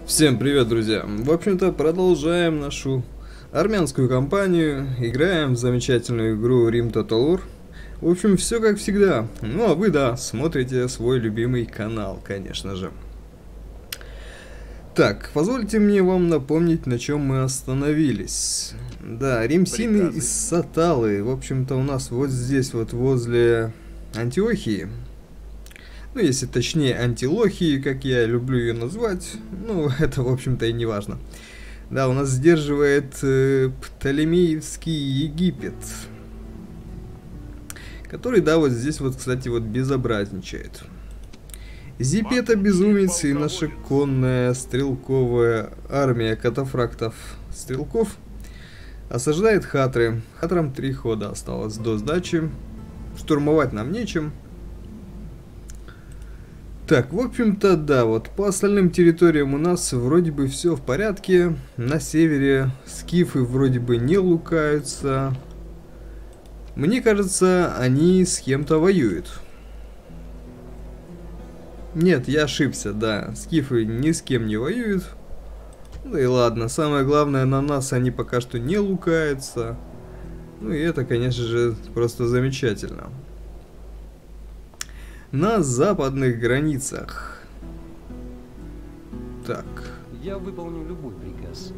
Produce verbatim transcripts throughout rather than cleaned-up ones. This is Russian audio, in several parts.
Всем привет, друзья! В общем-то, продолжаем нашу армянскую кампанию, играем в замечательную игру Rim Total War. В общем, все как всегда. Ну а вы, да, смотрите свой любимый канал, конечно же. Так, позвольте мне вам напомнить, на чем мы остановились. Да, Римсины из Саталы. В общем-то, у нас вот здесь, вот возле Антиохии. Ну, если точнее, Антилохии, как я люблю ее назвать. Ну, это, в общем-то, и не важно. Да, у нас сдерживает э, Птолемеевский Египет. Который, да, вот здесь вот, кстати, вот безобразничает. Зипета безумец и наша конная стрелковая армия катафрактов стрелков осаждает Хатры. Хатрам три хода осталось до сдачи. Штурмовать нам нечем. Так, в общем-то, да, вот по остальным территориям у нас вроде бы все в порядке. На севере скифы вроде бы не лукаются. Мне кажется, они с кем-то воюют. Нет, я ошибся, да, скифы ни с кем не воюют. Ну и ладно, самое главное, на нас они пока что не лукаются. Ну и это, конечно же, просто замечательно. На западных границах. Так. Я выполню любой приказ.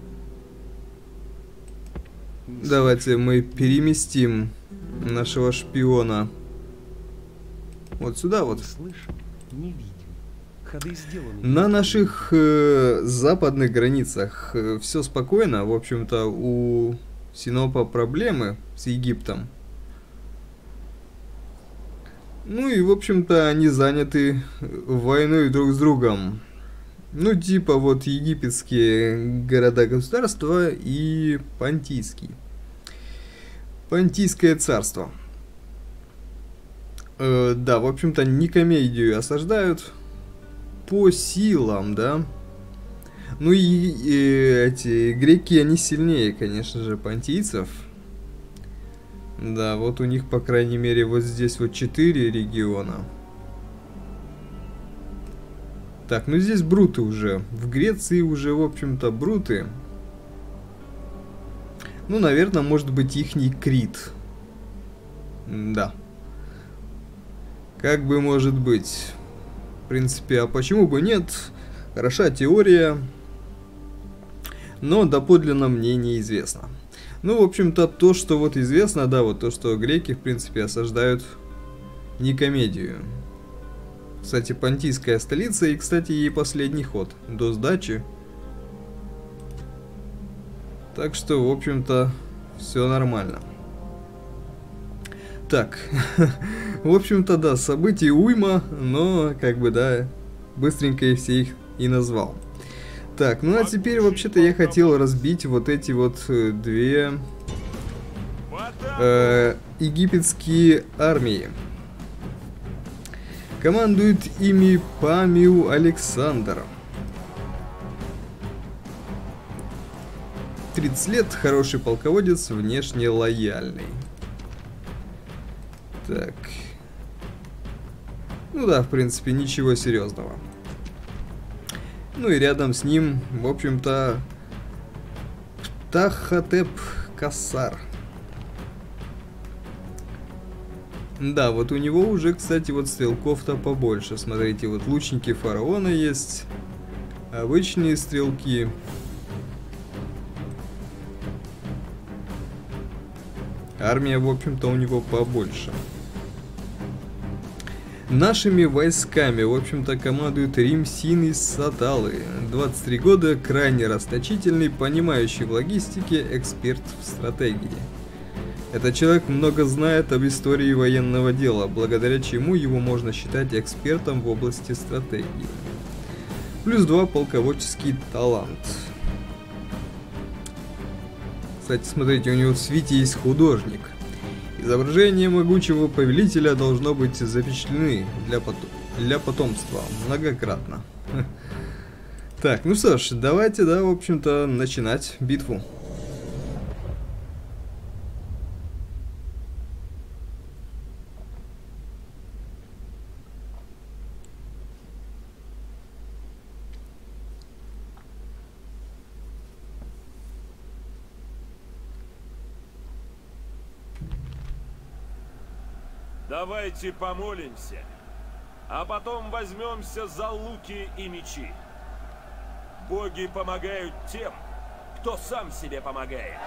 Давайте мы переместим нашего шпиона вот сюда вот. Слышим, не видим. Ходы сделаны. На наших э, западных границах э, все спокойно. В общем-то, у Синопа проблемы с Египтом. Ну и, в общем-то, они заняты войной друг с другом. Ну, типа вот египетские города-государства и Понтийский. Понтийское царство. Э, да, в общем-то, Никомедию осаждают по силам, да. Ну и, и эти греки, они сильнее, конечно же, понтийцев. Да, вот у них, по крайней мере, вот здесь вот четыре региона. Так, ну здесь бруты уже. В Греции уже, в общем-то, бруты. Ну, наверное, может быть, ихний Крит. Да. Как бы может быть. В принципе, а почему бы нет? Хороша теория. Но доподлинно мне неизвестно. Ну, в общем-то, то, что вот известно, да, вот то, что греки, в принципе, осаждают Никомедию. Кстати, понтийская столица, и, кстати, ей последний ход до сдачи. Так что, в общем-то, все нормально. Так, в общем-то, да, событий уйма, но, как бы, да, быстренько и все их и назвал. Так, ну а теперь, вообще-то, я хотел разбить вот эти вот э, две э, египетские армии. Командует ими Памиу Александр. тридцать лет, хороший полководец, внешне лояльный. Так. Ну да, в принципе, ничего серьезного. Ну и рядом с ним, в общем-то, Птаххотеп Кассар. Да, вот у него уже, кстати, вот стрелков-то побольше. Смотрите, вот лучники фараона есть, обычные стрелки. Армия, в общем-то, у него побольше. Нашими войсками, в общем-то, командует Римсин из Саталы. двадцать три года, крайне расточительный, понимающий в логистике, эксперт в стратегии. Этот человек много знает об истории военного дела, благодаря чему его можно считать экспертом в области стратегии. Плюс два полководческий талант. Кстати, смотрите, у него в свите есть художник. Изображение могучего повелителя должно быть запечатлены для, пот для потомства многократно. Так, ну что ж, давайте, да, в общем-то, начинать битву. Давайте помолимся, а потом возьмемся за луки и мечи. Боги помогают тем, кто сам себе помогает.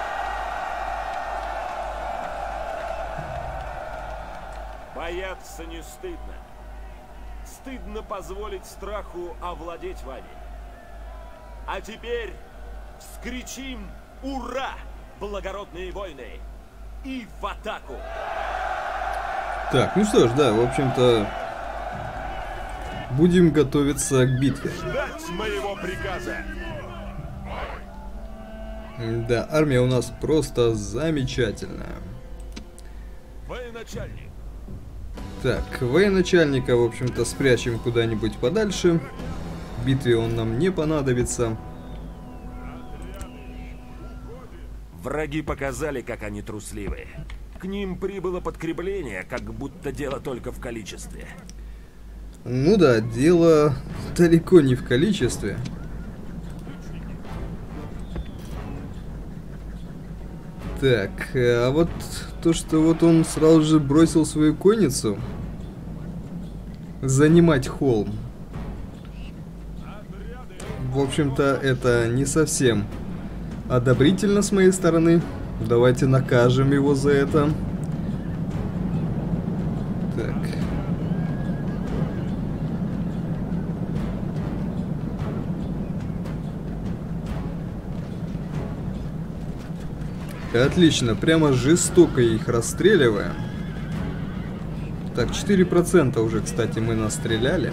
Бояться не стыдно. Стыдно позволить страху овладеть вами. А теперь вскричим «Ура, благородные воины!» и в атаку! Так, ну что ж, да, в общем-то, будем готовиться к битве. Ждать моего приказа! Да, армия у нас просто замечательная. Военачальник! Так, военачальника, в общем-то, спрячем куда-нибудь подальше. В битве он нам не понадобится. Враги показали, как они трусливы. К ним прибыло подкрепление, как будто дело только в количестве. Ну да, дело далеко не в количестве. Так, а вот то, что вот он сразу же бросил свою конницу занимать холм. В общем-то, это не совсем одобрительно с моей стороны. Давайте накажем его за это. Так. Отлично, прямо жестоко их расстреливаем. Так, четыре процента уже, кстати, мы настреляли.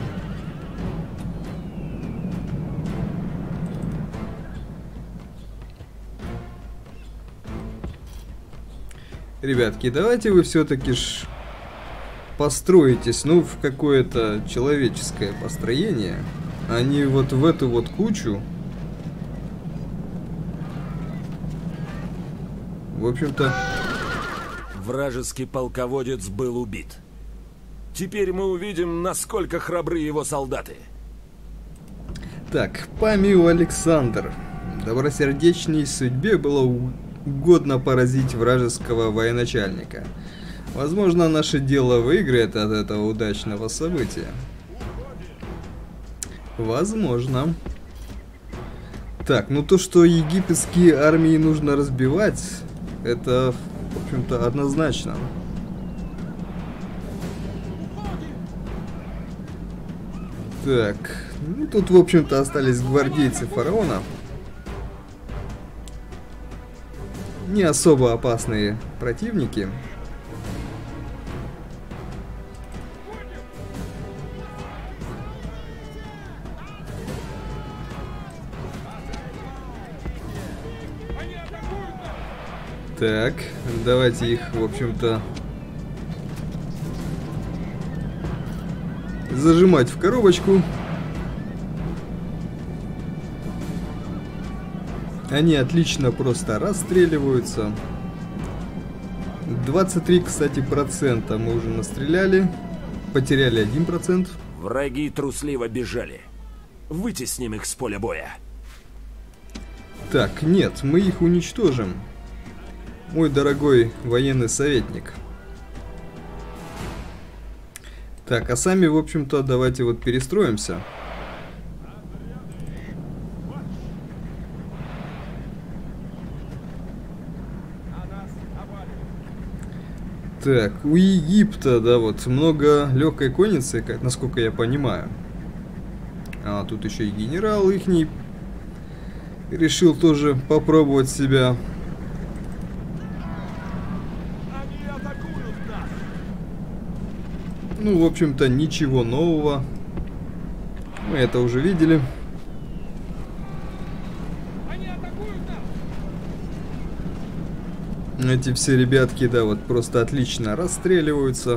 Ребятки, давайте вы все-таки ж построитесь, ну, в какое-то человеческое построение, а не вот в эту вот кучу. В общем-то... Вражеский полководец был убит. Теперь мы увидим, насколько храбры его солдаты. Так, Памио Александр. Добросердечней судьбе было угодно поразить вражеского военачальника. Возможно, наше дело выиграет от этого удачного события. Возможно. Так, ну то, что египетские армии нужно разбивать, это, в общем-то, однозначно. Так, ну тут, в общем-то, остались гвардейцы фараона. Не особо опасные противники. Так, давайте их, в общем-то, зажимать в коробочку. Они отлично просто расстреливаются. двадцать три, кстати, процента мы уже настреляли. Потеряли один процент. Враги трусливо бежали. Вытесним их с поля боя. Так, нет, мы их уничтожим. Мой дорогой военный советник. Так, а сами, в общем-то, давайте вот перестроимся. Так, у Египта, да, вот, много легкой конницы, как, насколько я понимаю. А тут еще и генерал ихний решил тоже попробовать себя. Ну, в общем-то, ничего нового. Мы это уже видели. Эти все ребятки, да, вот просто отлично расстреливаются.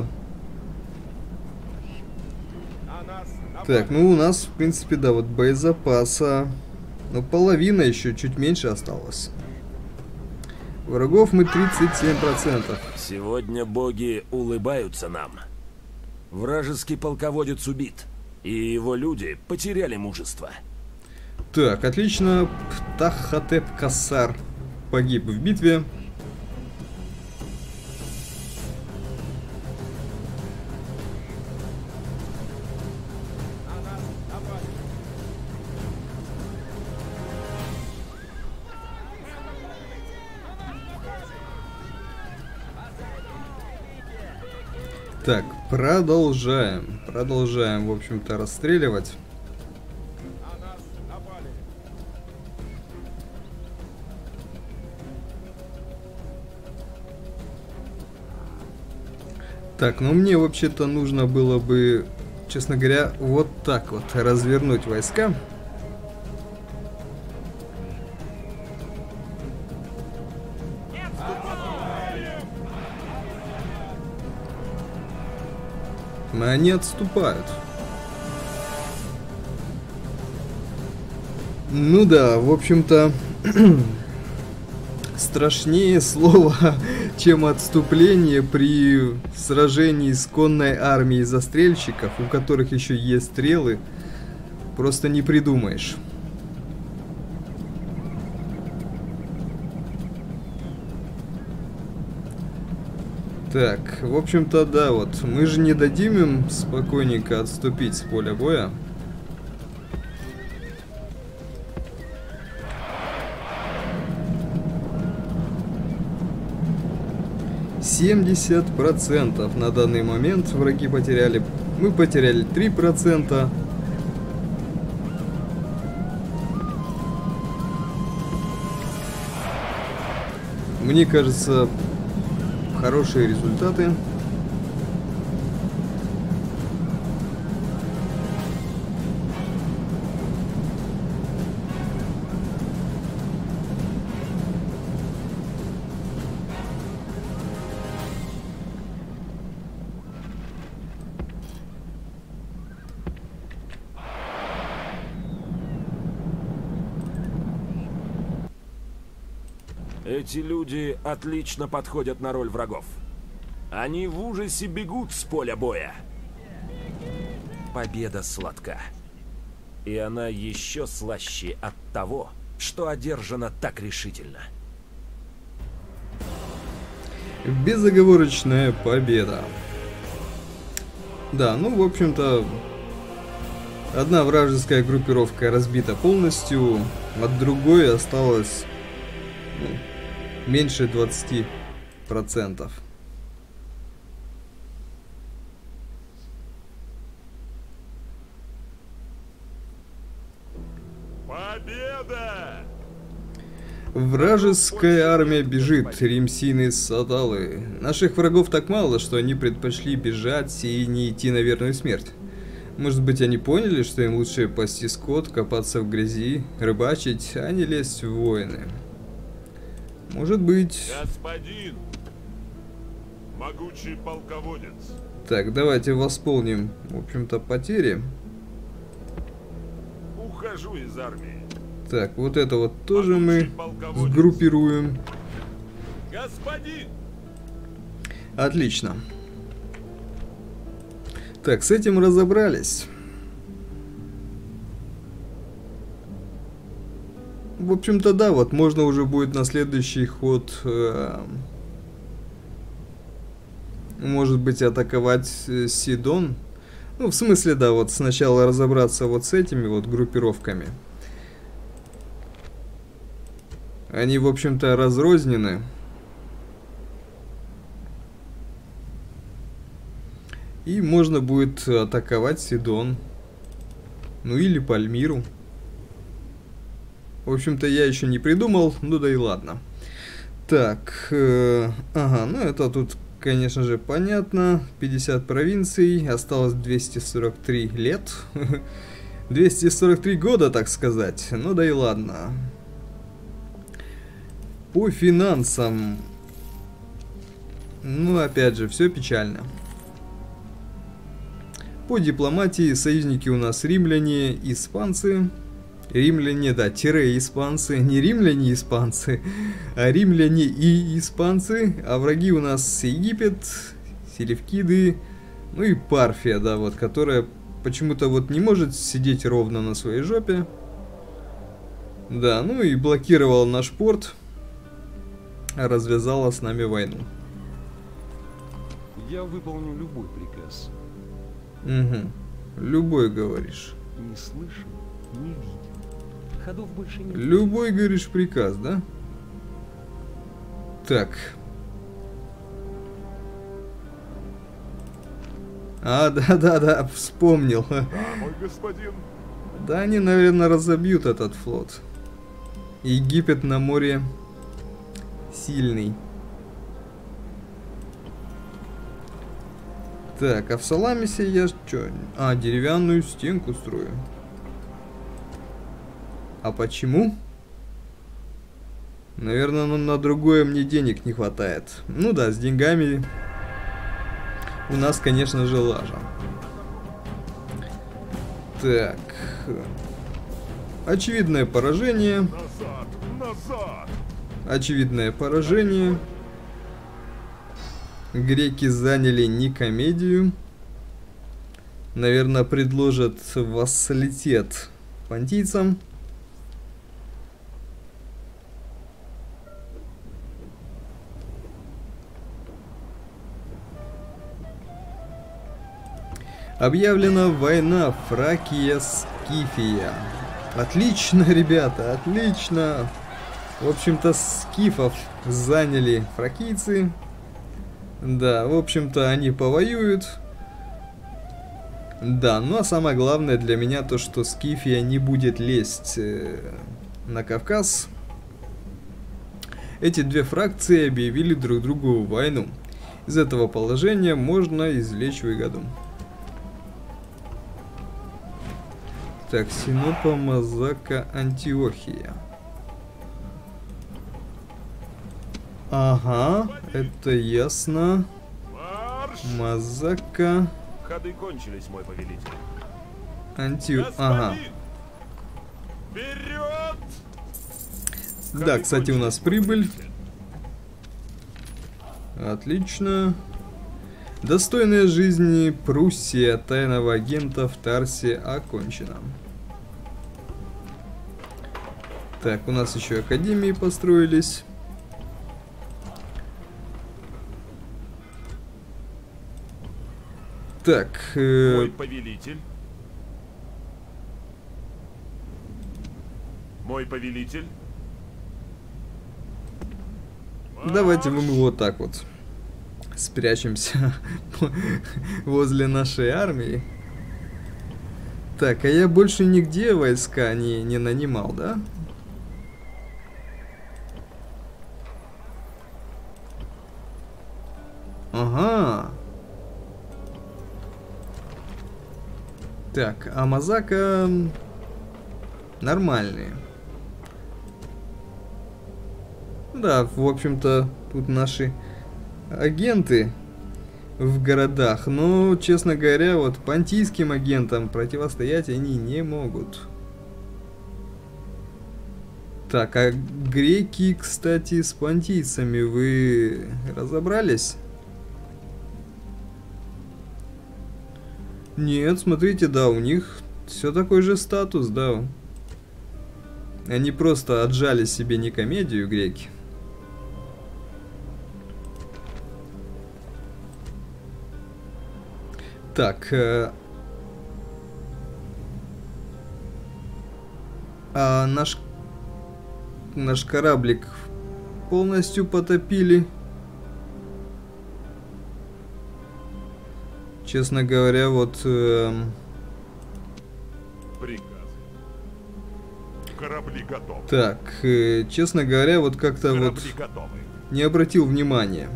Так, ну у нас, в принципе, да, вот боезапаса, ну, половина еще, чуть меньше осталось. Врагов мы тридцать семь процентов. Сегодня боги улыбаются нам. Вражеский полководец убит, и его люди потеряли мужество. Так, отлично. Птаххотеп-Кассар погиб в битве. Так, продолжаем. Продолжаем, в общем-то, расстреливать. Так, ну мне вообще-то нужно было бы, честно говоря, вот так вот развернуть войска. Они отступают. Ну да, в общем-то, страшнее слово, чем отступление при сражении с конной армией застрельщиков, у которых еще есть стрелы, просто не придумаешь. Так, в общем-то, да, вот, мы же не дадим им спокойненько отступить с поля боя. семьдесят процентов на данный момент враги потеряли. Мы потеряли три процента. Мне кажется, хорошие результаты. Эти люди отлично подходят на роль врагов. Они в ужасе бегут с поля боя. Победа сладка. И она еще слаще от того, что одержана так решительно. Безоговорочная победа. Да, ну, в общем-то, одна вражеская группировка разбита полностью, от другой осталось, ну, меньше двадцати процентов. Победа! Вражеская армия бежит, римсины саталы. Наших врагов так мало, что они предпочли бежать и не идти на верную смерть. Может быть, они поняли, что им лучше пасти скот, копаться в грязи, рыбачить, а не лезть в войны. Может быть. Господин, могучий полководец. Так, давайте восполним, в общем-то, потери. Ухожу из армии. Так, вот это вот тоже мы сгруппируем. Господин! Отлично. Так, с этим разобрались. В общем-то, да, вот можно уже будет на следующий ход, э, может быть, атаковать э, Сидон. Ну, в смысле, да, вот сначала разобраться вот с этими вот группировками. Они, в общем-то, разрознены. И можно будет атаковать Сидон. Ну или Пальмиру. В общем-то, я еще не придумал, ну да и ладно. Так, э, ага, ну это тут, конечно же, понятно. пятьдесят провинций, осталось двести сорок три лет. двести сорок три года, так сказать. Ну да и ладно. По финансам. Ну, опять же, все печально. По дипломатии союзники у нас римляне, испанцы. Римляне, да, тире испанцы. Не римляне испанцы, а римляне и испанцы. А враги у нас Египет, селевкиды, ну и Парфия, да, вот, которая почему-то вот не может сидеть ровно на своей жопе. Да, ну и блокировал наш порт. Развязала с нами войну. Я выполню любой приказ. Угу. Любой, говоришь. Не слышал, не видел. Ходов больше нет. Любой, говоришь, приказ, да? Так. А, да-да-да, вспомнил. Да, мой господин. Да, они, наверное, разобьют этот флот. Египет на море сильный. Так, а в Саламисе я что? А, деревянную стенку строю. А почему? Наверное, ну, на другое мне денег не хватает. Ну да, с деньгами у нас, конечно же, лажа. Так. Очевидное поражение. Назад, назад. Очевидное поражение. Греки заняли Никомедию. Наверное, предложат вассалитет понтийцам. Объявлена война Фракия-Скифия. Отлично, ребята, отлично. В общем-то, скифов заняли фракийцы. Да, в общем-то, они повоюют. Да, ну а самое главное для меня то, что Скифия не будет лезть э, на Кавказ. Эти две фракции объявили друг другу войну. Из этого положения можно извлечь выгоду. Так, Синопа, Мазака, Антиохия. Ага, это ясно. Марш! Мазака, Ходы кончились, мой повелитель. Анти... Ага. Вперед! Да, кстати, у нас прибыль. Отлично. Достойная жизни Пруссия тайного агента в Тарсе окончена. Так, у нас еще академии построились. Так. Э... Мой повелитель. Мой повелитель. Давайте мы вот так вот спрячемся возле нашей армии. Так, а я больше нигде войска не, не нанимал, да? Ага. Так, а Мазака нормальные. Да, в общем-то, тут наши агенты в городах, но, честно говоря, вот понтийским агентам противостоять они не могут. Так, а греки, кстати, с понтийцами вы разобрались? Нет, смотрите, да, у них все такой же статус, да. Они просто отжали себе Никомедию, греки. Так. Э, а наш, наш кораблик полностью потопили. Честно говоря, вот... Э, Приказ. Корабли готовы. так, э, честно говоря, вот как-то вот Корабли готовы. не обратил внимания.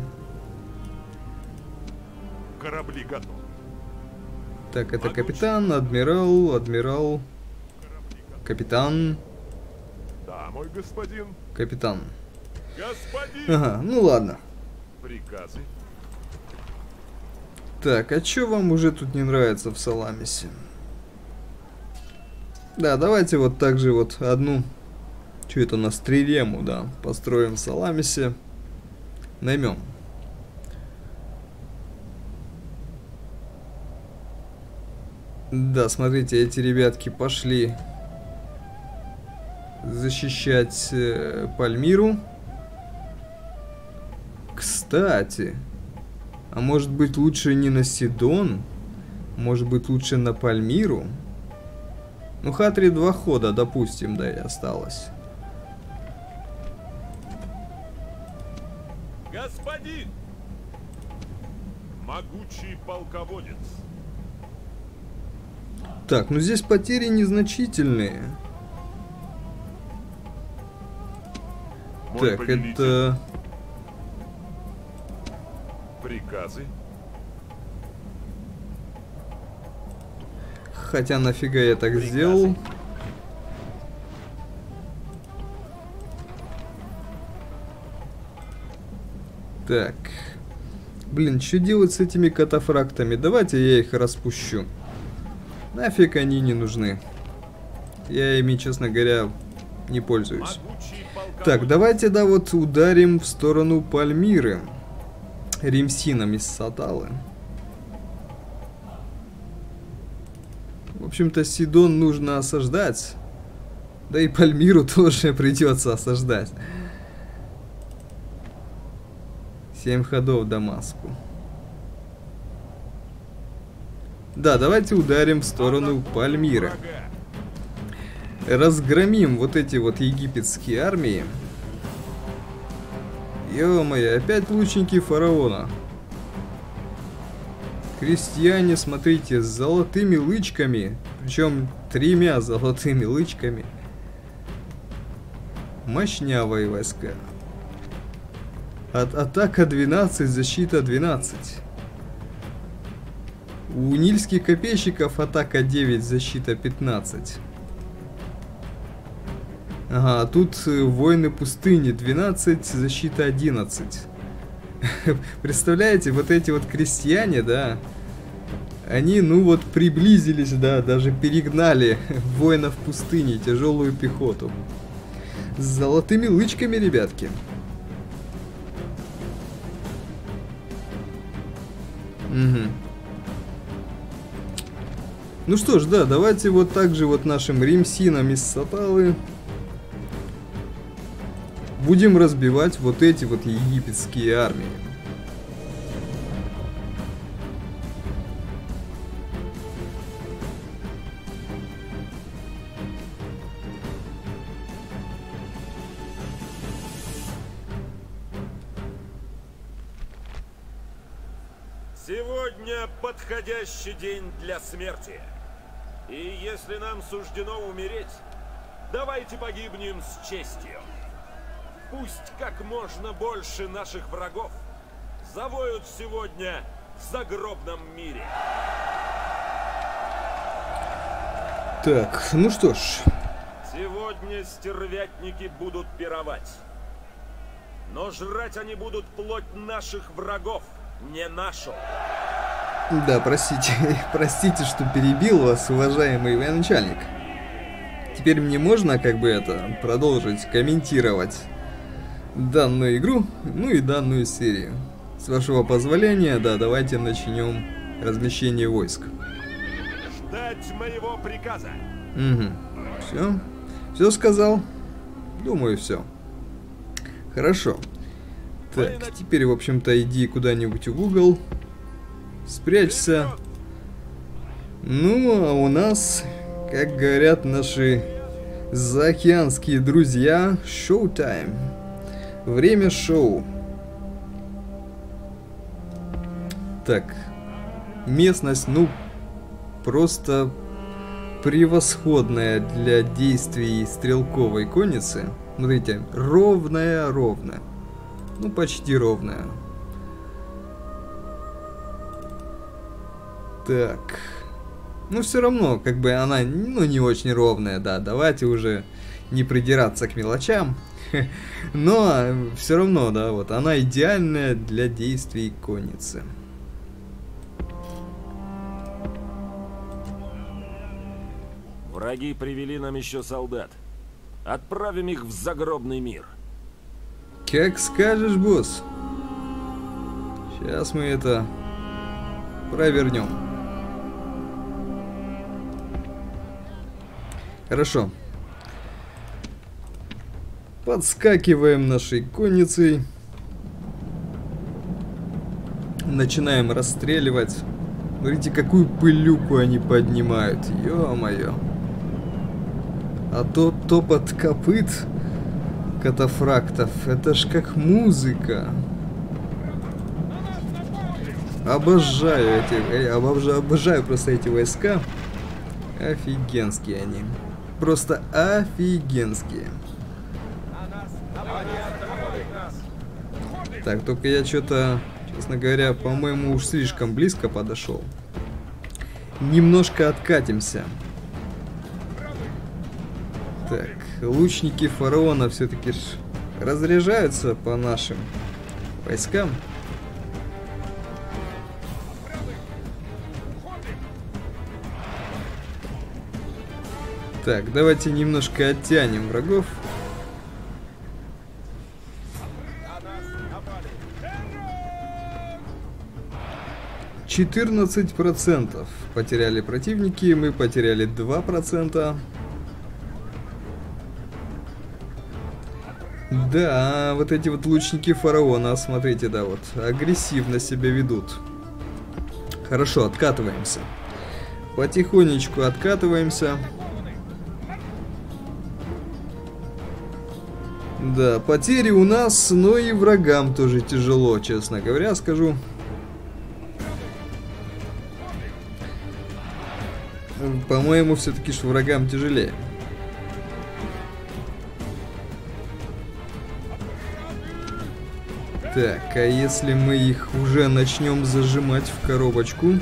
Корабли готовы. Так, это капитан, адмирал, адмирал, капитан, Да, мой господин. капитан. Господин! Ага, ну ладно. Приказы. Так, а чё вам уже тут не нравится в Саламисе? Да, давайте вот так же вот одну, что это у нас, трирему, да, построим в Саламисе. Наймем. Да, смотрите, эти ребятки пошли защищать э, Пальмиру. Кстати, а может быть лучше не на Сидон? Может быть лучше на Пальмиру? Ну, Хатри два хода, допустим, да, и осталось. Господин! Могучий полководец. Так, ну здесь потери незначительные. Мой Так, повелитель. это... Приказы. Хотя нафига я так Приказы. сделал? Так. Блин, что делать с этими катафрактами? Давайте я их распущу. Нафиг они не нужны. Я ими, честно говоря, не пользуюсь. Могучий полководец. Так, давайте, да, вот ударим в сторону Пальмиры. Римсином из Саталы. В общем-то, Сидон нужно осаждать. Да и Пальмиру тоже придется осаждать. Семь ходов Дамаску. Да, давайте ударим в сторону Пальмиры. Разгромим вот эти вот египетские армии. Ё-моё, опять лучники фараона. Крестьяне, смотрите, с золотыми лычками. Причем тремя золотыми лычками. Мощнявые войска. От атака двенадцать, защита двенадцать. У нильских копейщиков атака девять, защита пятнадцать. Ага, а тут воины пустыни двенадцать, защита одиннадцать. Представляете, вот эти вот крестьяне, да, они, ну вот, приблизились, да, даже перегнали воинов пустыни, тяжелую пехоту. С золотыми лычками, ребятки. Угу. Ну что ж, да, давайте вот так же вот нашим римсинам из Саталы будем разбивать вот эти вот египетские армии. Сегодня подходящий день для смерти. И если нам суждено умереть, давайте погибнем с честью. Пусть как можно больше наших врагов завоют сегодня в загробном мире. Так, ну что ж. Сегодня стервятники будут пировать. Но жрать они будут плоть наших врагов, не нашу. Да, простите, простите, что перебил вас, уважаемый военачальник. Теперь мне можно, как бы это, продолжить комментировать данную игру, ну и данную серию. С вашего позволения, да, давайте начнем размещение войск. Ждать моего приказа. Угу. Все. Все сказал? Думаю, все. Хорошо. Так, теперь, в общем-то, иди куда-нибудь в угол. Спрячься. Ну, а у нас, как говорят наши заокеанские друзья, шоу-тайм. Время шоу. Так. Местность, ну, просто превосходная для действий стрелковой конницы. Смотрите, ровная-ровная. Ну, почти ровная. Так. Ну, все равно, как бы она, ну, не очень ровная, да. Давайте уже не придираться к мелочам. Но все равно, да, вот она идеальная для действий конницы. Враги привели нам еще солдат. Отправим их в загробный мир. Как скажешь, босс. Сейчас мы это провернем. Хорошо. Подскакиваем нашей конницей. Начинаем расстреливать. Смотрите, какую пылюку они поднимают. Ё-моё. А тот топот копыт катафрактов, это ж как музыка. Обожаю эти, обожаю, обожаю просто эти войска. Офигенские они. Просто офигенские. Так, только я что-то, честно говоря, по-моему, уж слишком близко подошел. Немножко откатимся. Так, лучники фараона все-таки разряжаются по нашим войскам. Так, давайте немножко оттянем врагов. четырнадцать процентов потеряли противники, мы потеряли два процента. Да, вот эти вот лучники фараона, смотрите, да, вот, агрессивно себя ведут. Хорошо, откатываемся. Потихонечку откатываемся. Да, потери у нас, но и врагам тоже тяжело, честно говоря, скажу. По-моему, все-таки ж врагам тяжелее. Так, а если мы их уже начнем зажимать в коробочку?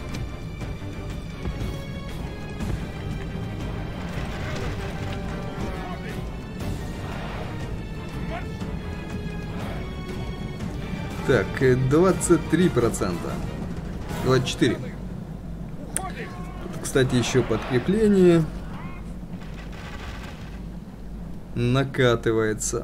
Так, двадцать три процента. двадцать четыре процента. Кстати, еще подкрепление накатывается.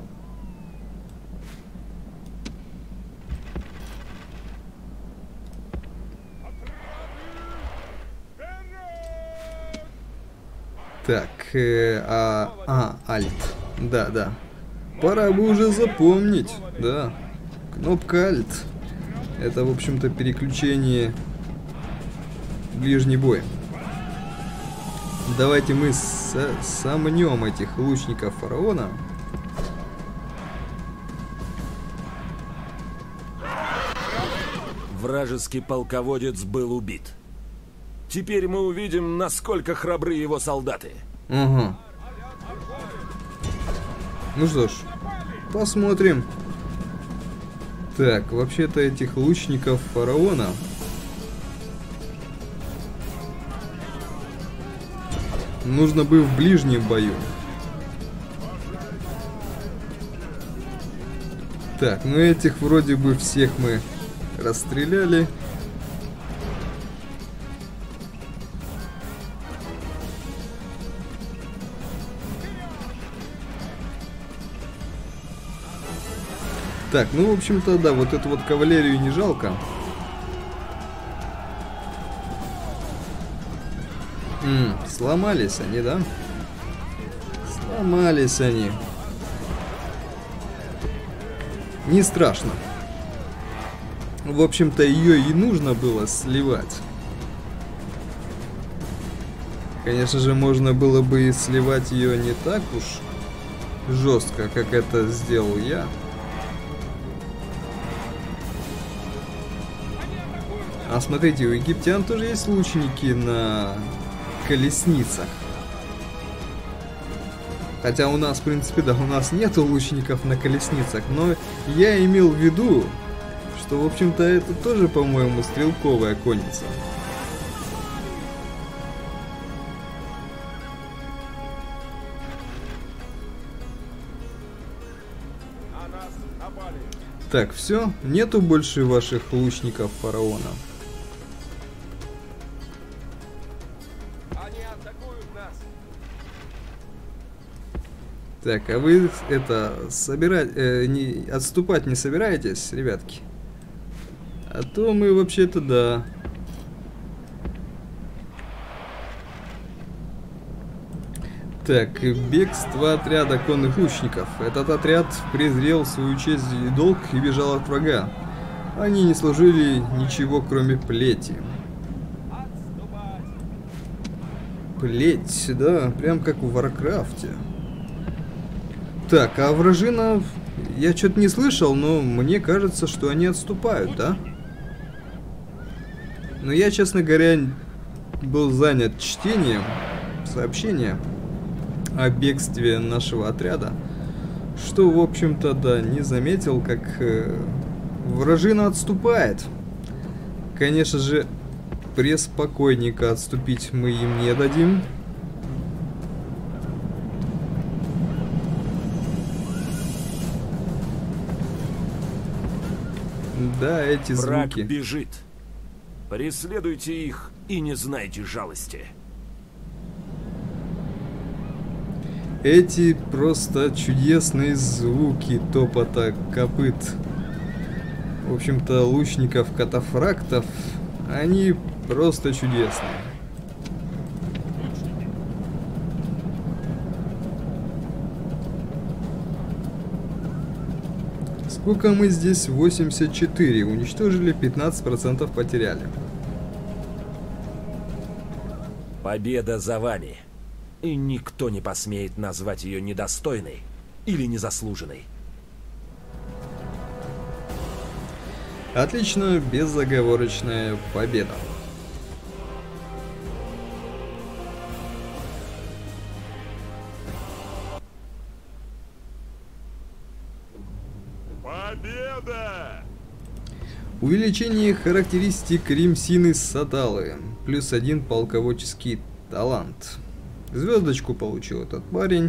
Так, э, а, а, альт. Да, да. Пора бы уже запомнить, да. Кнопка альт. Это, в общем-то, переключение в ближний бой. Давайте мы сомнем этих лучников фараона. Вражеский полководец был убит. Теперь мы увидим, насколько храбры его солдаты. Ага. Ну что ж, посмотрим. Так, вообще-то этих лучников фараона нужно бы в ближнем бою. Так, ну этих вроде бы всех мы расстреляли. Так, ну, в общем-то, да, вот эту вот кавалерию не жалко. М-м, сломались они, да? Сломались они. Не страшно. В общем-то, ее и нужно было сливать. Конечно же, можно было бы и сливать ее не так уж жестко, как это сделал я. А смотрите, у египтян тоже есть лучники на колесницах. Хотя у нас, в принципе, да, у нас нету лучников на колесницах. Но я имел в виду, что, в общем-то, это тоже, по-моему, стрелковая конница. Так, все, нету больше ваших лучников фараона. Так, а вы это собирать, э, не, отступать не собираетесь, ребятки? А то мы вообще-то да. Так, бегство отряда конных лучников. Этот отряд презрел свою честь и долг и бежал от врага. Они не служили ничего, кроме плети. Плеть, да, прям как в Варкрафте. Так, а вражина, я что-то не слышал, но мне кажется, что они отступают, да? Но я, честно говоря, был занят чтением сообщения о бегстве нашего отряда, что, в общем-то, да, не заметил, как э, вражина отступает. Конечно же, преспокойненько отступить мы им не дадим. Да, эти Враг звуки. бежит. Преследуйте их и не знайте жалости. Эти просто чудесные звуки топота копыт. В общем-то, лучников-катафрактов, они просто чудесные. Сколько мы здесь? восемьдесят четыре. Уничтожили, пятнадцать процентов потеряли. Победа за вами. И никто не посмеет назвать ее недостойной или незаслуженной. Отлично, безоговорочная победа. Победа! Увеличение характеристик Римсины Саталы. Плюс один полководческий талант. Звездочку получил этот парень.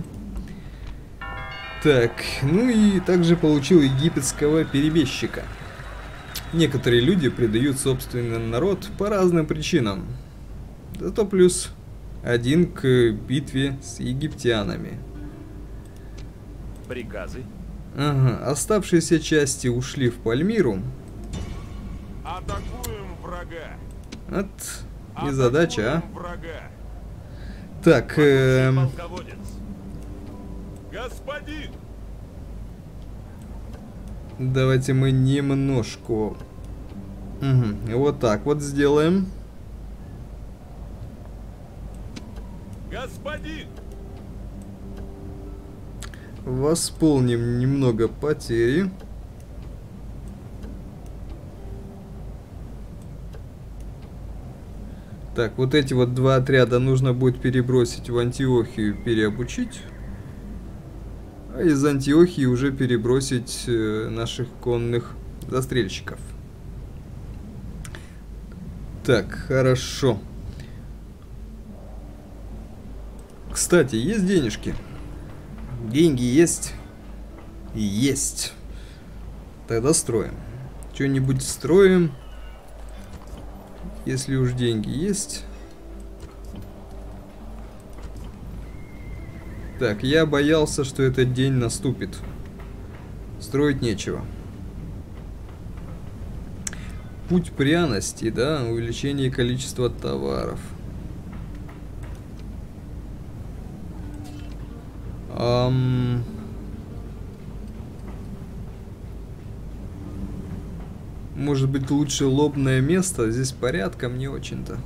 Так, ну и также получил египетского перебежчика. Некоторые люди предают собственный народ по разным причинам. Зато плюс один к битве с египтянами. Приказы? Ага, оставшиеся части ушли в Пальмиру. Атакуем врага. Вот и задача, а. Врага. Так, эм... Полководец. Господин! давайте мы немножко... Угу, вот так вот сделаем. Господин! Восполним немного потери. Так, вот эти вот два отряда нужно будет перебросить в Антиохию, переобучить. А из Антиохии уже перебросить э, наших конных застрельщиков. Так, хорошо. Кстати, есть денежки? Деньги есть? Есть. Тогда строим. Что-нибудь строим. Если уж деньги есть. Так, я боялся, что этот день наступит. Строить нечего. Путь пряности, да, увеличение количества товаров. Ам... Может быть, лучше лобное место? Здесь порядком не очень-то.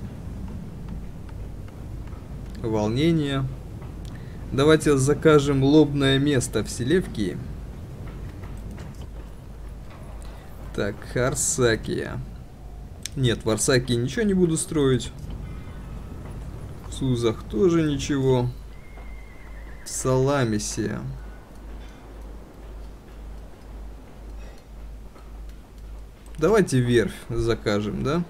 Волнение. Давайте закажем лобное место в Селевкии. Так, Арсакия. Нет, в Арсакии ничего не буду строить. В Сузах тоже ничего. Саламисия. Давайте верфь закажем, да?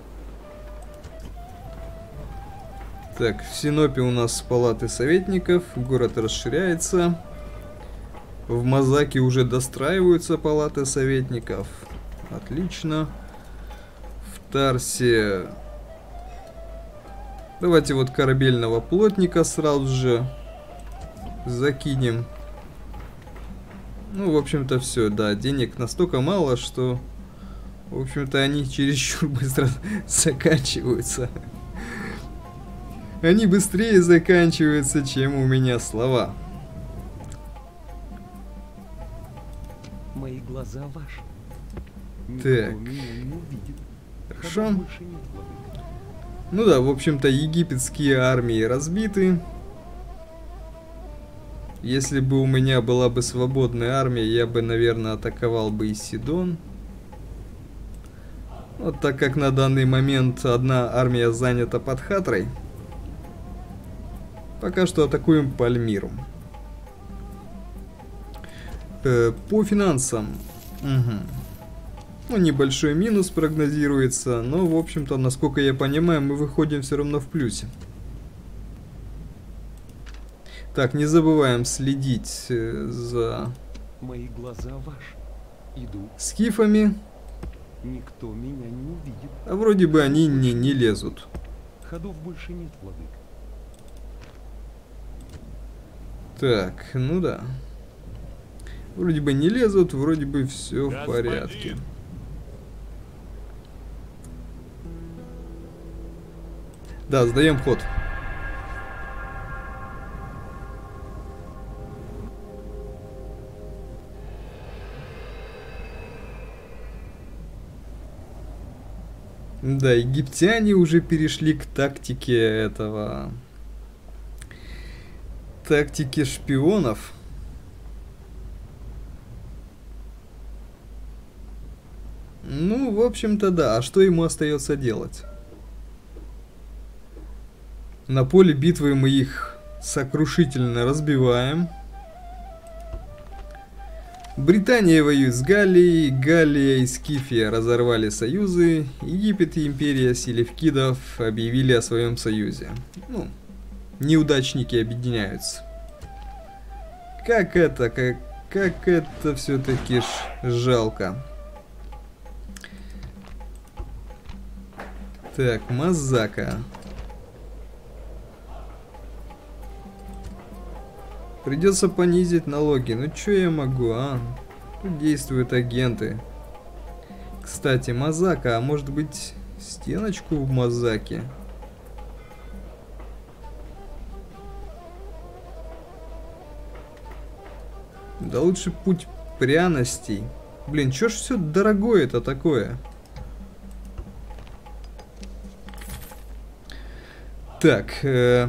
Так, в Синопе у нас палаты советников, город расширяется. В Мазаке уже достраиваются палаты советников. Отлично. В Тарсе... Давайте вот корабельного плотника сразу же закинем. Ну, в общем-то, все, да, денег настолько мало, что... В общем-то, они чересчур быстро заканчиваются. Они быстрее заканчиваются, чем у меня слова. Мои глаза ваши. Так. Никто меня не увидит. Хорошо. Ходу больше нет, владыка. Ну да, в общем-то, египетские армии разбиты. Если бы у меня была бы свободная армия, я бы, наверное, атаковал бы и Сидон. Вот так как на данный момент одна армия занята под Хатрой, Пока что атакуем Пальмиру. Э, по финансам. Угу. Ну, небольшой минус прогнозируется, но, в общем-то, насколько я понимаю, мы выходим все равно в плюсе. Так, не забываем следить э, за... Мои глаза ваши. Иду. скифами. Никто меня не увидит. А вроде бы они не, не лезут. Ходов больше нет, владыка. Так, ну да. Вроде бы не лезут, вроде бы все в порядке. Да, сдаем ход. Да, египтяне уже перешли к тактике этого... Тактике шпионов. Ну, в общем-то, да. А что ему остается делать? На поле битвы мы их сокрушительно разбиваем. Британия воюет с Галлией, Галлия и Скифия разорвали союзы, Египет и империя селевкидов объявили о своем союзе. Ну, неудачники объединяются. Как это, как, как это все-таки жалко. Так, Мазака. Придется понизить налоги. Ну что я могу, а? Тут действуют агенты. Кстати, Мазака, а может быть стеночку в Мазаке? Да лучше путь пряностей. Блин, чё ж все дорогое это такое? Так, э...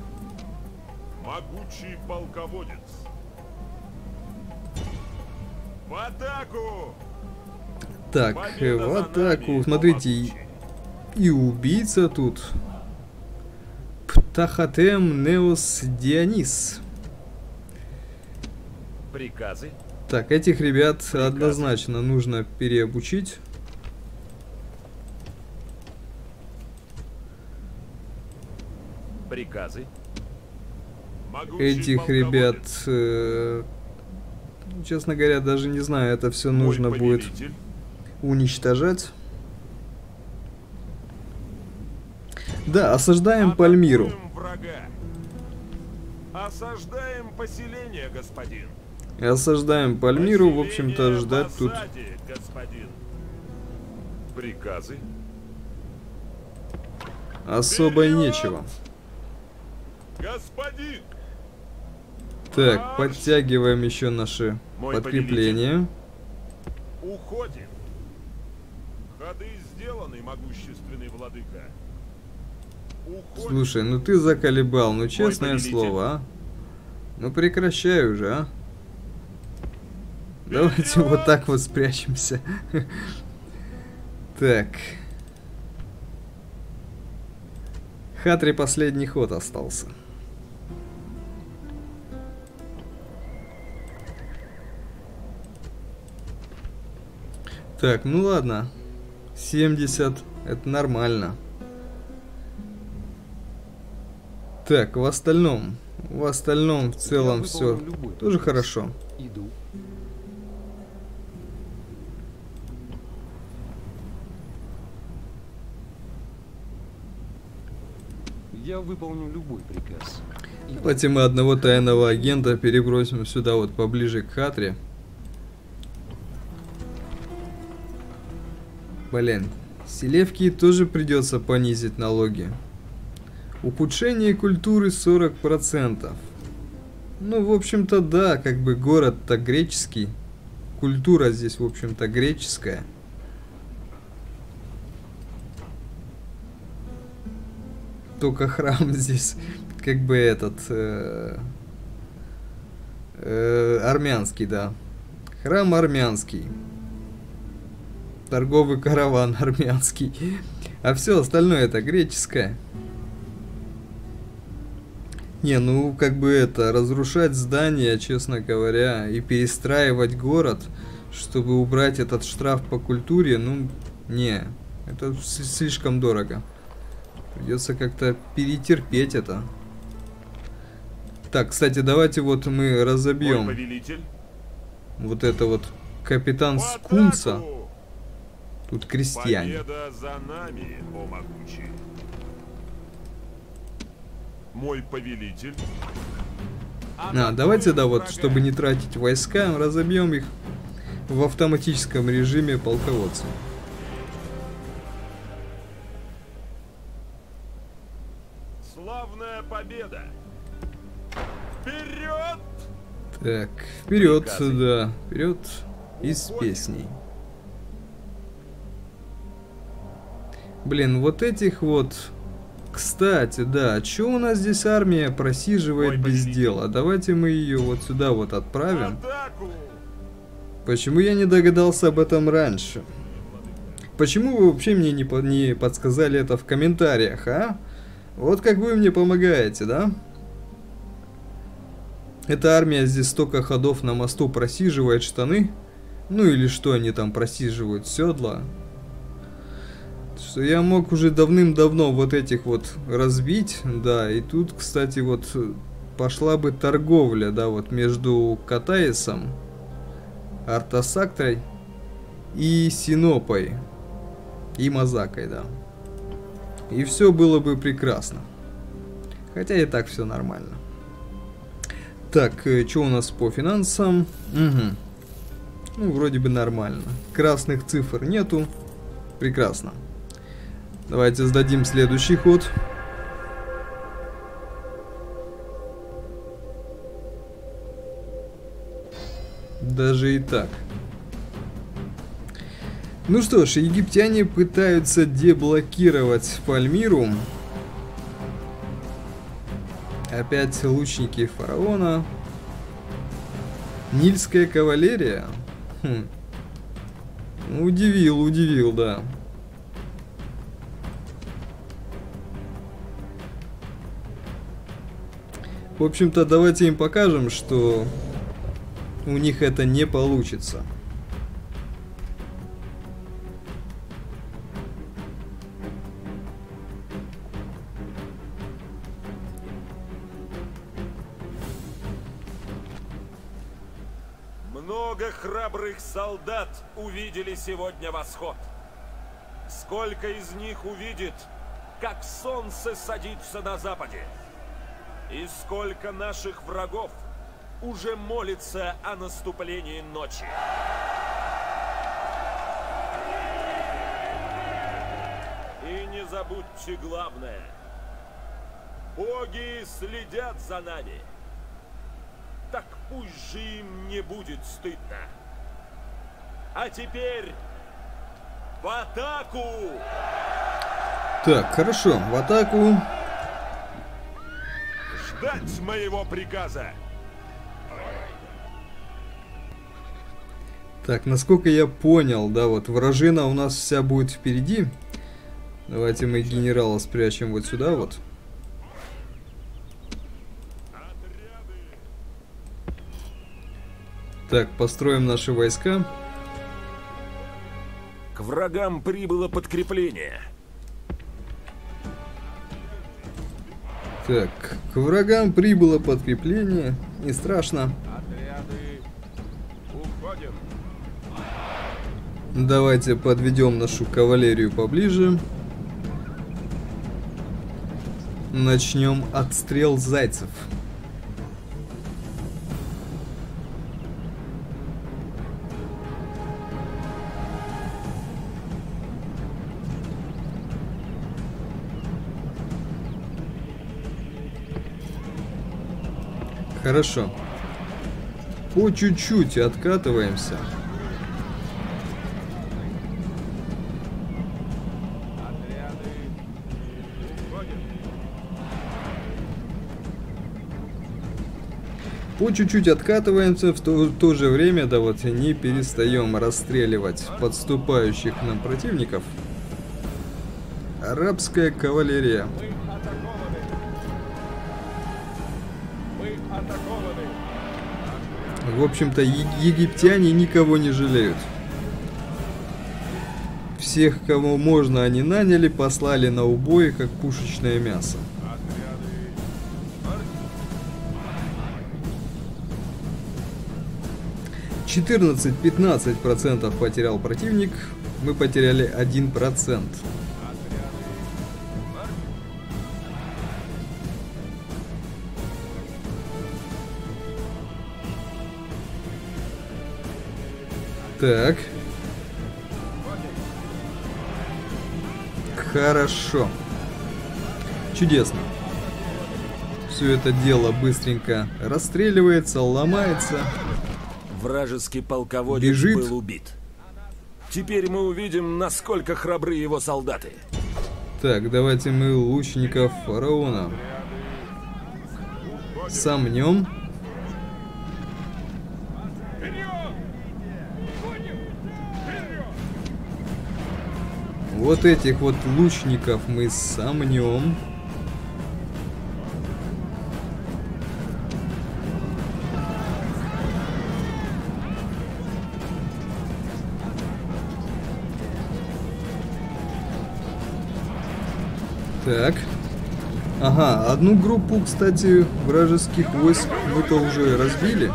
Могучий полководец. В атаку! Так, э, в атаку. Смотрите, и, и убийца тут. Птахотем Неос Дионис. Приказы? Так, этих ребят Приказы. однозначно нужно переобучить. Приказы? Этих ребят, э, честно говоря, даже не знаю, это все нужно будет уничтожать. Да, осаждаем Пальмиру. Врага. Осаждаем поселение, господин. Осаждаем Пальмиру, в Поселение общем-то, ждать в тут... осаде, господин. Приказы? особо и Вперед! нечего. Господин! Так, Марш! подтягиваем еще наши Мой подкрепления. Уходим. Ходы сделаны, могущественный владыка. Уходим. Слушай, ну ты заколебал, ну честное повелитель. слово, а? Ну прекращай уже, а? Давайте вот так вот спрячемся. Так. Хатри последний ход остался. Так, ну ладно. семьдесят. Это нормально. Так, в остальном. В остальном в целом все тоже хорошо. Иду. Я выполню любой приказ. Иду. Давайте мы одного тайного агента перебросим сюда вот поближе к Хатре. Блин, Селевкии тоже придется понизить налоги. Ухудшение культуры сорок процентов. Ну, в общем-то, да, как бы город-то греческий. Культура здесь, в общем-то, греческая. Только храм здесь, как бы этот... Э, э, армянский, да. Храм армянский. Торговый караван армянский. А все остальное это греческое. Не, ну как бы это, разрушать здания, честно говоря, и перестраивать город, чтобы убрать этот штраф по культуре, ну, не, это слишком дорого. Придется как-то перетерпеть это. Так, кстати, давайте вот мы разобьем вот это вот капитан Скунса. Тут крестьяне. Победа за нами, о могучий. Мой повелитель. А, давайте, да, вот, чтобы не тратить войска, разобьем их в автоматическом режиме полководцев. Славная победа! Вперед! Так, вперед, Приказы. да, вперед из Уходим. песней. Блин, вот этих вот... Кстати, да, чё у нас здесь армия просиживает Мой без повелитель. дела? Давайте мы ее вот сюда вот отправим. Атаку! Почему я не догадался об этом раньше? Почему вы вообще мне не, по- не подсказали это в комментариях, а? Вот как вы мне помогаете, да? Эта армия здесь столько ходов на мосту просиживает штаны. Ну или что они там просиживают, седла. Что я мог уже давным-давно вот этих вот разбить, да, и тут, кстати, вот пошла бы торговля, да, вот между Катаисом, Артасактрой и Синопой, и Мазакой, да. И все было бы прекрасно. Хотя и так все нормально. Так, что у нас по финансам? Угу. Ну, вроде бы нормально. Красных цифр нету. Прекрасно. Давайте сдадим следующий ход. Даже и так. Ну что ж, египтяне пытаются деблокировать Пальмиру. Опять лучники фараона. Нильская кавалерия. Хм. Удивил, удивил, да. В общем-то, давайте им покажем, что у них это не получится. Много храбрых солдат увидели сегодня восход. Сколько из них увидит, как солнце садится на западе? И сколько наших врагов уже молится о наступлении ночи? И не забудьте главное. Боги следят за нами. Так пусть же им не будет стыдно. А теперь в атаку! Так, хорошо, в атаку. Ждать моего приказа! Так, насколько я понял, да, вот вражина у нас вся будет впереди. Давайте мы генерала спрячем вот сюда вот. Так, построим наши войска. К врагам прибыло подкрепление. Так, к врагам прибыло подкрепление. Не страшно. Отряды, уходим. Давайте подведем нашу кавалерию поближе. Начнем отстрел зайцев. Хорошо. По чуть-чуть откатываемся. По чуть-чуть откатываемся, в то, в то же время, да вот не перестаем расстреливать подступающих к нам противников. Арабская кавалерия. В общем-то, египтяне никого не жалеют. Всех, кого можно, они наняли, послали на убой, как пушечное мясо. четырнадцать-пятнадцать процентов потерял противник, мы потеряли один процент. Так. Хорошо. Чудесно. Все это дело быстренько расстреливается, ломается. Вражеский полководец Бежит. был убит. Теперь мы увидим, насколько храбры его солдаты. Так, давайте мы лучников фараона сомнем. Вот этих вот лучников мы сомнем. Так. Ага, одну группу, кстати, вражеских войск мы-то уже разбили.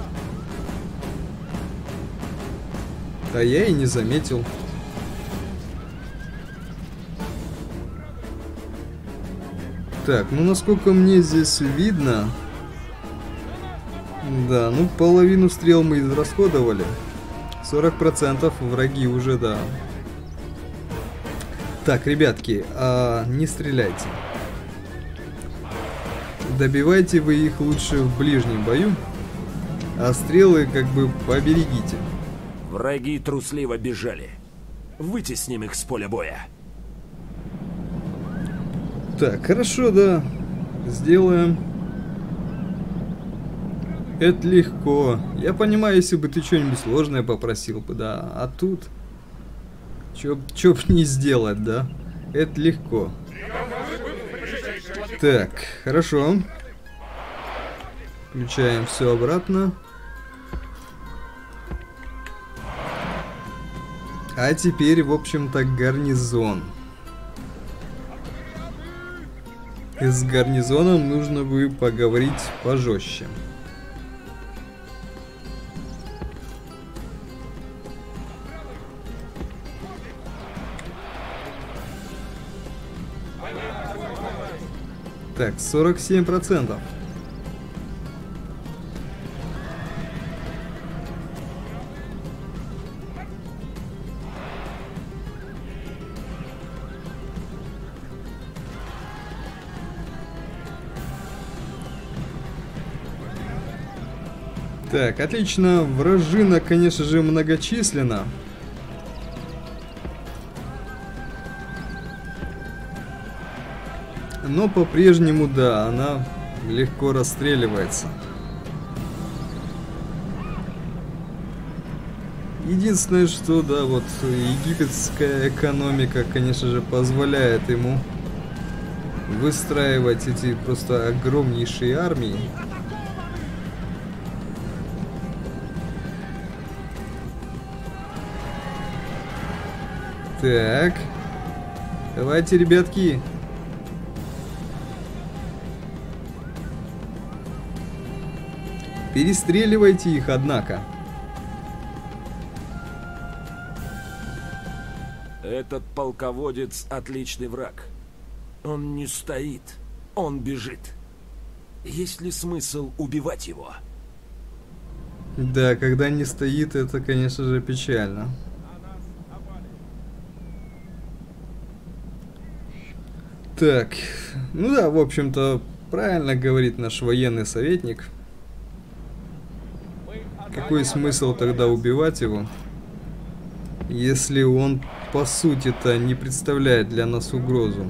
А я и не заметил. Так, ну насколько мне здесь видно... Да, ну половину стрел мы израсходовали. сорок процентов враги уже, да. Так, ребятки, а, не стреляйте. Добивайте вы их лучше в ближнем бою. А стрелы как бы поберегите. Враги трусливо бежали. Вытесним их с поля боя. Так, хорошо, да. Сделаем. Это легко. Я понимаю, если бы ты что-нибудь сложное попросил бы, да. А тут... Чё, чё б не сделать, да? Это легко. Так, хорошо. Включаем все обратно. А теперь, в общем-то, гарнизон. И с гарнизоном нужно бы поговорить пожестче. Так, сорок семь процентов. Так, отлично. Вражина, конечно же, многочисленна. Но по-прежнему, да, она легко расстреливается. Единственное, что, да, вот египетская экономика, конечно же, позволяет ему выстраивать эти просто огромнейшие армии. Так. Давайте, ребятки. Перестреливайте их, однако. Этот полководец отличный враг. Он не стоит, он бежит. Есть ли смысл убивать его? Да, когда не стоит, это, конечно же, печально. Так, ну да, в общем-то, правильно говорит наш военный советник. Какой смысл тогда убивать его, если он, по сути-то, не представляет для нас угрозу?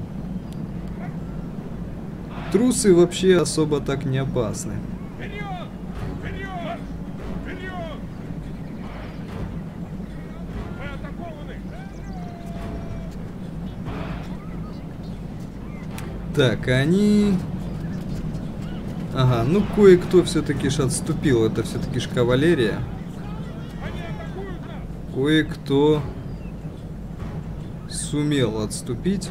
Трусы вообще особо так не опасны. Так, они... Ага, ну кое-кто все-таки ж отступил. Это все-таки ж кавалерия. Кое-кто сумел отступить.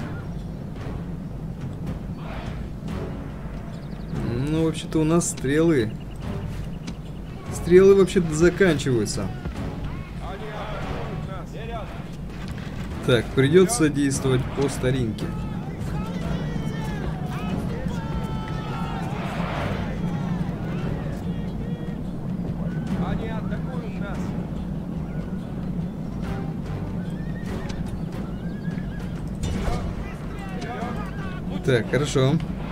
Ну, вообще-то у нас стрелы. Стрелы вообще-то заканчиваются. Так, придется действовать по старинке. Они атакуют нас. Так, хорошо.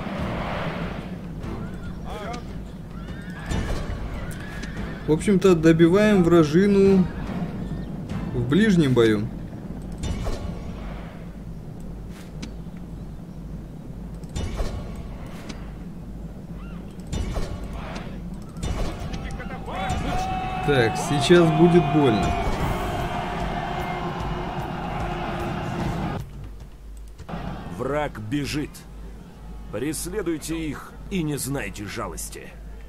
В общем-то, добиваем вражину в ближнем бою. Так, сейчас будет больно. Враг бежит. Преследуйте их и не знайте жалости.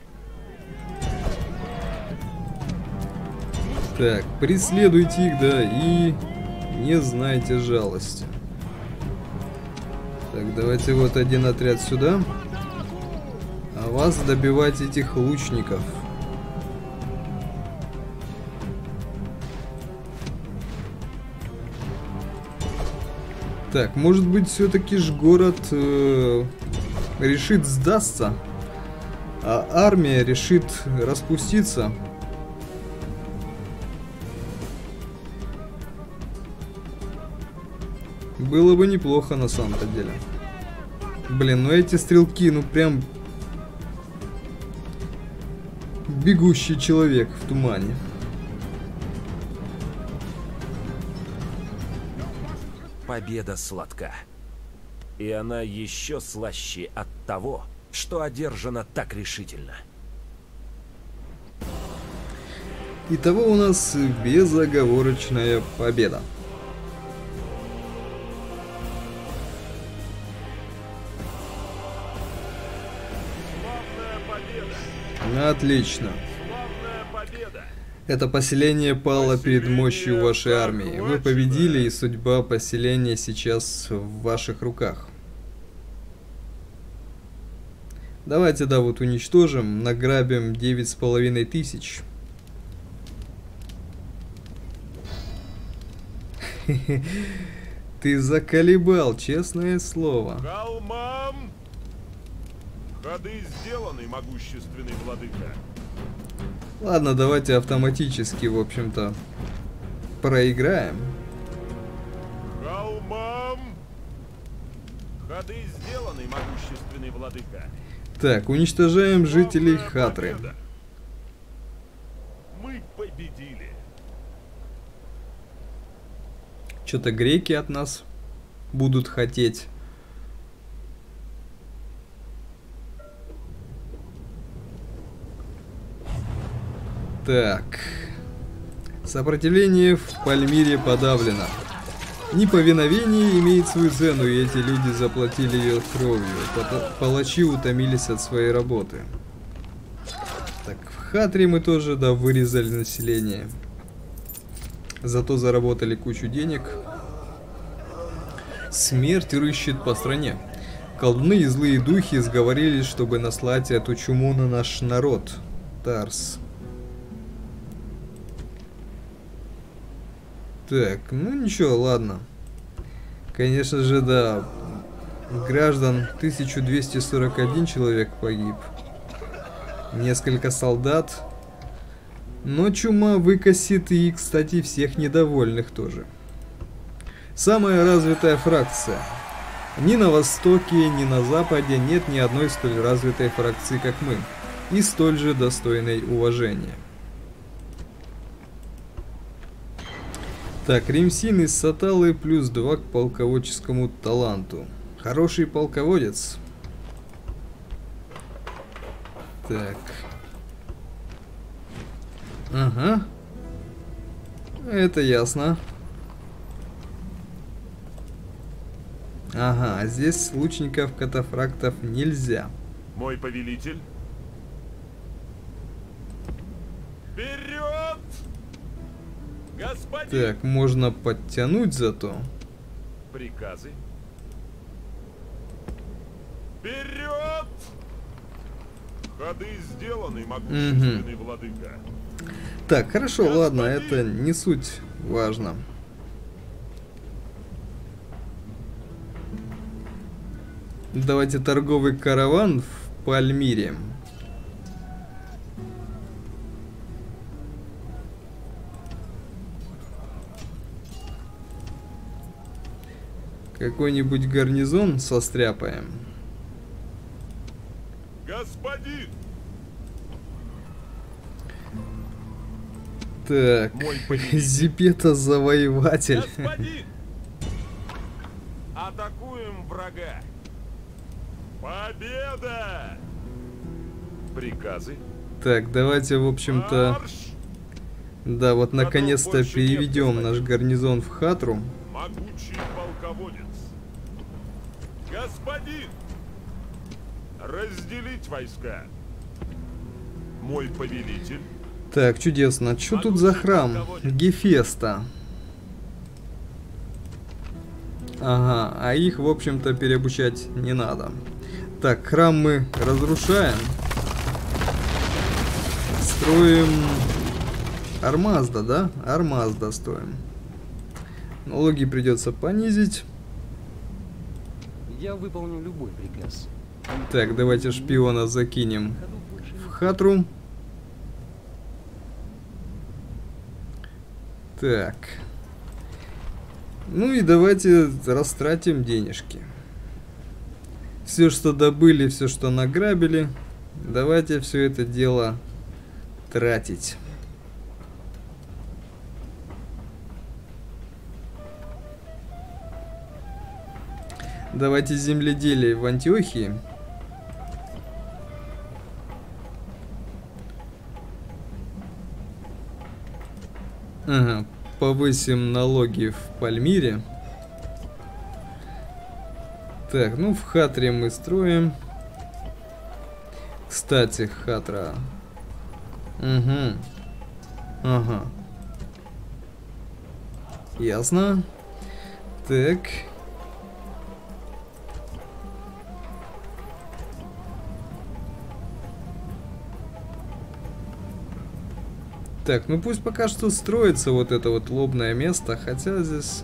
Так, преследуйте их, да, и не знайте жалости. Так, давайте вот один отряд сюда. А вас добивать этих лучников. Так, может быть, все-таки ж город э, решит сдастся, а армия решит распуститься. Было бы неплохо на самом-то деле. Блин, ну эти стрелки, ну прям бегущий человек в тумане. Победа сладка. И она еще слаще от того, что одержана так решительно. Итого у нас безоговорочная победа. Отлично. Это поселение пало перед мощью вашей армии. Вы победили, и судьба поселения сейчас в ваших руках. Давайте, да, вот уничтожим, награбим девять с половиной тысяч. Ты заколебал, честное слово. Холмам! Ходы сделаны, могущественный владыка. Ладно, давайте автоматически, в общем-то, проиграем. Холмам! Ходы сделаны, могущественный владыка. Так, уничтожаем жителей Полная Хатры. победа. Мы победили. Что-то греки от нас будут хотеть. Так. Сопротивление в Пальмире подавлено. Неповиновение имеет свою цену, и эти люди заплатили ее кровью. Палачи утомились от своей работы. Так, в Хатре мы тоже, да, вырезали население. Зато заработали кучу денег. Смерть рыщет по стране. Колдуны и злые духи сговорились, чтобы наслать эту чуму на наш народ. Тарс. Так, ну ничего, ладно. Конечно же, да. Граждан тысяча двести сорок один человек погиб. Несколько солдат. Но чума выкосит и, кстати, всех недовольных тоже. Самая развитая фракция. Ни на востоке, ни на западе нет ни одной столь развитой фракции, как мы. И столь же достойной уважения. Так, Римсин из Саталы плюс два к полководческому таланту. Хороший полководец. Так. Ага. Это ясно. Ага, здесь лучников катафрактов нельзя. Мой повелитель. Вперед! Господин! Так, можно подтянуть зато. Приказы. Вперед! Ходы сделаны, могущественный владыка. Так, хорошо, Господин! ладно, это не суть важно. Давайте торговый караван в Пальмире. Какой-нибудь гарнизон состряпаем. Господин! Так, Мой повелитель. Зипета завоеватель. Господин! Атакуем врага! Победа! Приказы. Так, давайте, в общем-то, Марш! да, вот Готов наконец-то больше переведем нет, наш господин. гарнизон в Хатру. Могучий полководец. Господин! Разделить войска. Мой повелитель. Так, чудесно. Что тут за храм? Гефеста. Ага, а их, в общем-то, переобучать не надо. Так, храм мы разрушаем. Строим Армазда, да? Армазда строим. Налоги придется понизить. Я выполню любой приказ. Так, давайте шпиона закинем Ходов больше в нет. Хатру. Так. Ну и давайте растратим денежки. Все, что добыли, все, что награбили, давайте все это дело тратить. Давайте земледелие в Антиохии. Ага, повысим налоги в Пальмире. Так, ну в Хатре мы строим. Кстати, Хатра. Угу. Ага. Ясно. Так. Так, ну пусть пока что строится вот это вот лобное место, хотя здесь...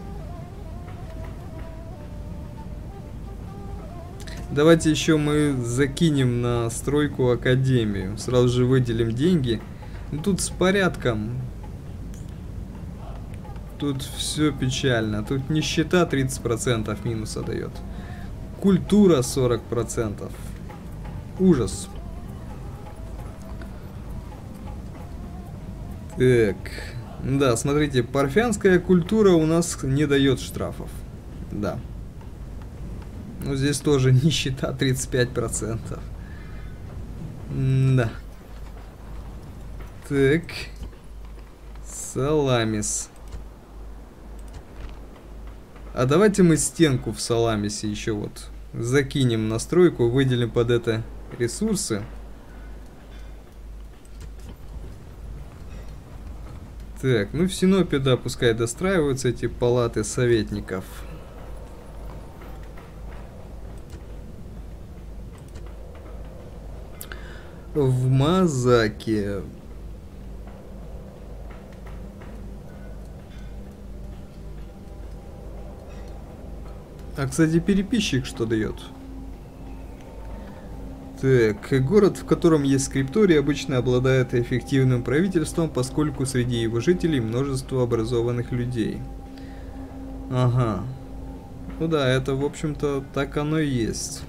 Давайте еще мы закинем на стройку академию, сразу же выделим деньги. Ну, тут с порядком. Тут все печально, тут нищета тридцать процентов минуса дает. Культура сорок процентов. Ужас. Так, да, смотрите, парфянская культура у нас не дает штрафов. Да. Ну, здесь тоже нищета тридцать пять процентов. Да. Так. Саламис. А давайте мы стенку в Саламисе еще вот закинем на стройку, выделим под это ресурсы. Так, ну в Синопе, да, пускай достраиваются эти палаты советников. В Мазаке. А, кстати, переписчик что дает? Так, город, в котором есть скрипторий, обычно обладает эффективным правительством, поскольку среди его жителей множество образованных людей. Ага. Ну да, это, в общем-то, так оно и есть.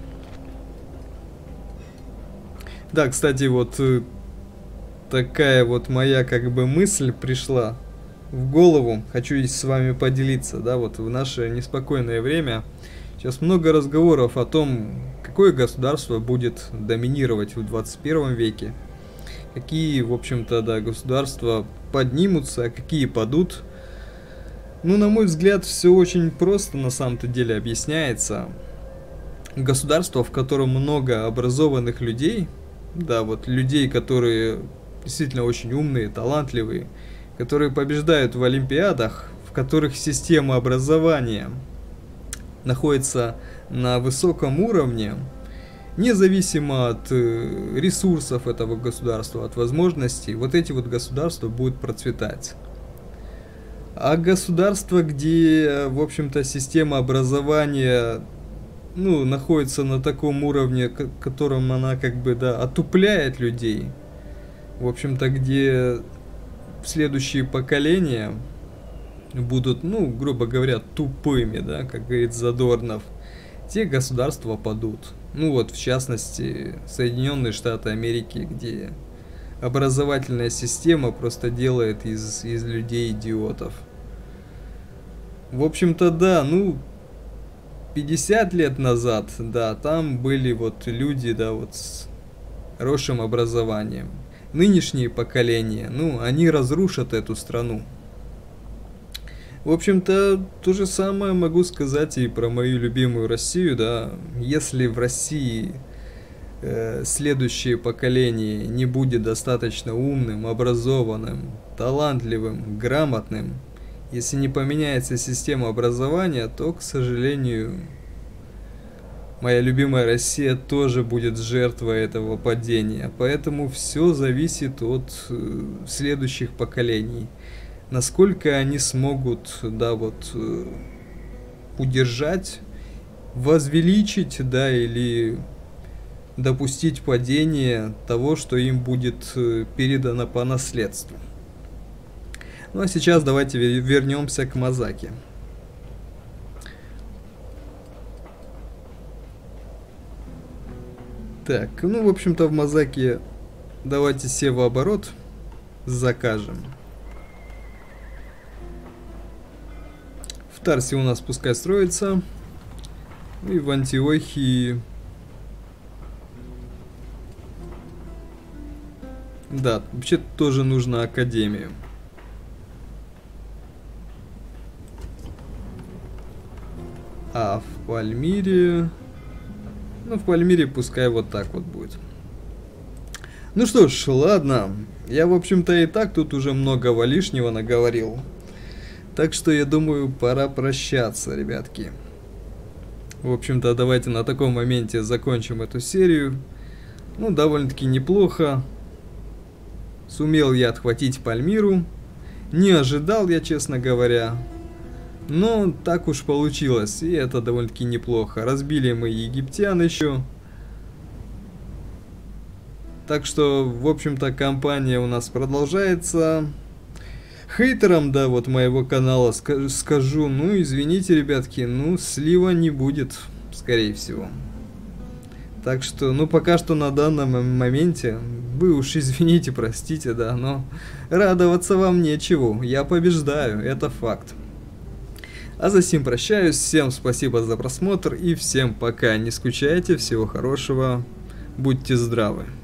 Да, кстати, вот э, такая вот моя как бы мысль пришла в голову. Хочу и с вами поделиться, да, вот в наше неспокойное время. Сейчас много разговоров о том, какое государство будет доминировать в двадцать первом веке. Какие, в общем-то, да, государства поднимутся, а какие падут. Ну, на мой взгляд, все очень просто на самом-то деле объясняется. государство, в котором много образованных людей, да, вот людей, которые действительно очень умные, талантливые, которые побеждают в олимпиадах, в которых система образования находится на высоком уровне, независимо от ресурсов этого государства, от возможностей, вот эти вот государства будут процветать. А государства, где, в общем-то, система образования, ну, находится на таком уровне, к котором она, как бы, да, отупляет людей, в общем-то, где следующие поколения будут, ну, грубо говоря, тупыми, да, как говорит Задорнов, те государства падут. Ну вот, в частности, Соединенные Штаты Америки, где образовательная система просто делает из, из людей идиотов. В общем-то, да, ну, пятьдесят лет назад, да, там были вот люди, да, вот с хорошим образованием. Нынешние поколения, ну, они разрушат эту страну. В общем-то, то же самое могу сказать и про мою любимую Россию, да. Если в России э, следующее поколение не будет достаточно умным, образованным, талантливым, грамотным, если не поменяется система образования, то, к сожалению, моя любимая Россия тоже будет жертвой этого падения. Поэтому все зависит от э, следующих поколений. Насколько они смогут, да, вот, э, удержать, возвеличить, да, или допустить падение того, что им будет э, передано по наследству. Ну а сейчас давайте вернемся к Мазаки. Так, ну, в общем-то, в Мазаке давайте севооборот закажем. В Тарсе у нас пускай строится. И в Антиохии... Да, вообще тоже нужно академию. А в Пальмире... Ну, в Пальмире пускай вот так вот будет. Ну что ж, ладно. Я, в общем-то, и так тут уже многого лишнего наговорил. Так что, я думаю, пора прощаться, ребятки. В общем-то, давайте на таком моменте закончим эту серию. Ну, довольно-таки неплохо. Сумел я отхватить Пальмиру. Не ожидал я, честно говоря. Но так уж получилось, и это довольно-таки неплохо. Разбили мы египтян еще. Так что, в общем-то, кампания у нас продолжается. Хейтерам, да, вот моего канала скажу, ну, извините, ребятки, ну, слива не будет, скорее всего. Так что, ну, пока что на данном моменте, вы уж извините, простите, да, но радоваться вам нечего, я побеждаю, это факт. А за сим прощаюсь, всем спасибо за просмотр и всем пока, не скучайте, всего хорошего, будьте здравы.